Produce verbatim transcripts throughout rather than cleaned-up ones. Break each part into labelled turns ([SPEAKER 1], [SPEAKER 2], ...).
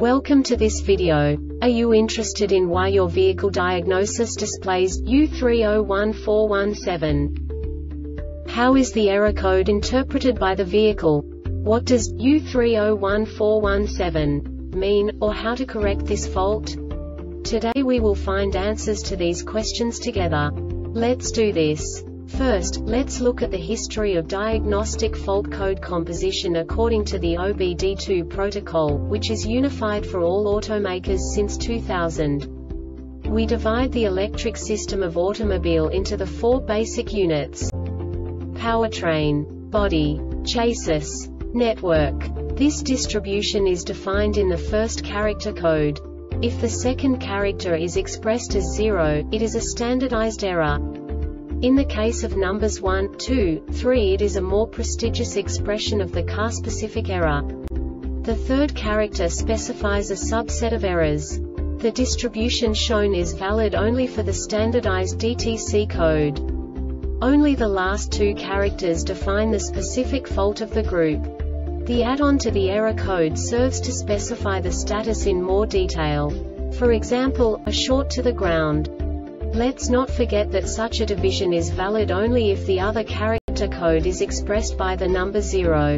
[SPEAKER 1] Welcome to this video. Are you interested in why your vehicle diagnosis displays U three zero one four one seven? How is the error code interpreted by the vehicle? What does U three zero one four one seven mean, or how to correct this fault? Today we will find answers to these questions together. Let's do this. First, let's look at the history of diagnostic fault code composition according to the O B D two protocol, which is unified for all automakers since two thousand. We divide the electric system of automobile into the four basic units: powertrain, body, chassis, network. This distribution is defined in the first character code. If the second character is expressed as zero, it is a standardized error. In the case of numbers one, two, three, it is a more prestigious expression of the car-specific error. The third character specifies a subset of errors. The distribution shown is valid only for the standardized D T C code. Only the last two characters define the specific fault of the group. The add-on to the error code serves to specify the status in more detail. For example, a short to the ground. Let's not forget that such a division is valid only if the other character code is expressed by the number zero.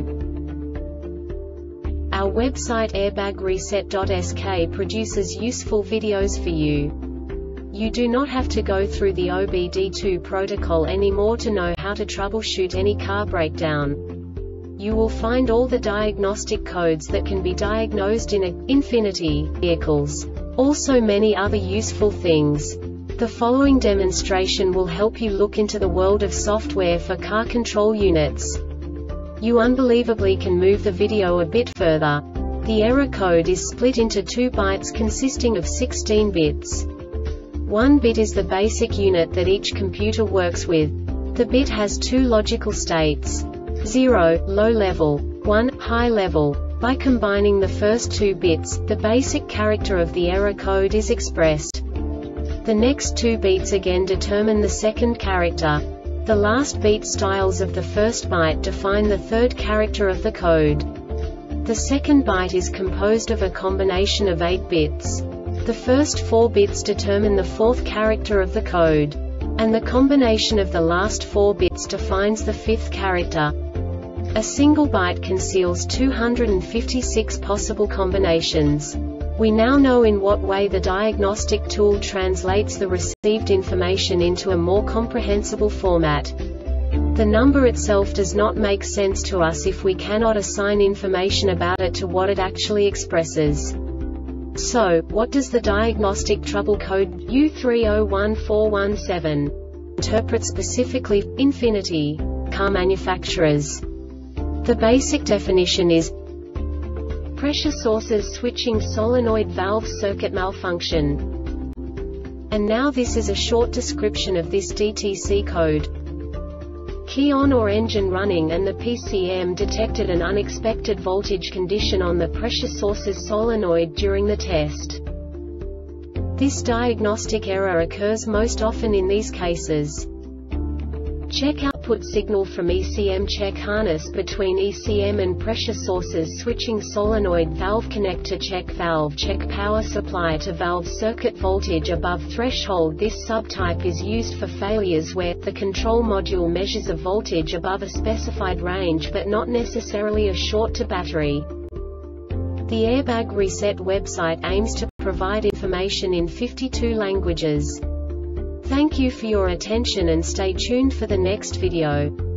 [SPEAKER 1] Our website airbag reset dot S K produces useful videos for you. You do not have to go through the O B D two protocol anymore to know how to troubleshoot any car breakdown. You will find all the diagnostic codes that can be diagnosed in a Infiniti vehicles. Also many other useful things. The following demonstration will help you look into the world of software for car control units. You unbelievably can move the video a bit further. The error code is split into two bytes consisting of sixteen bits. One bit is the basic unit that each computer works with. The bit has two logical states: zero, low level, one, high level. By combining the first two bits, the basic character of the error code is expressed. The next two beats again determine the second character. The last beat styles of the first byte define the third character of the code. The second byte is composed of a combination of eight bits. The first four bits determine the fourth character of the code. And the combination of the last four bits defines the fifth character. A single byte conceals two hundred fifty-six possible combinations. We now know in what way the diagnostic tool translates the received information into a more comprehensible format. The number itself does not make sense to us if we cannot assign information about it to what it actually expresses. So, what does the diagnostic trouble code U three zero one four one seven interpret specifically for Infiniti car manufacturers? The basic definition is pressure sources switching solenoid valve circuit malfunction. And now this is a short description of this D T C code. Key on or engine running and the P C M detected an unexpected voltage condition on the pressure source's solenoid during the test. This diagnostic error occurs most often in these cases: check output signal from E C M, check harness between E C M and pressure sources switching solenoid valve connector, check valve, check power supply to valve circuit voltage above threshold. This subtype is used for failures where the control module measures a voltage above a specified range but not necessarily a short to battery. The Airbag Reset website aims to provide information in fifty-two languages. Thank you for your attention and stay tuned for the next video.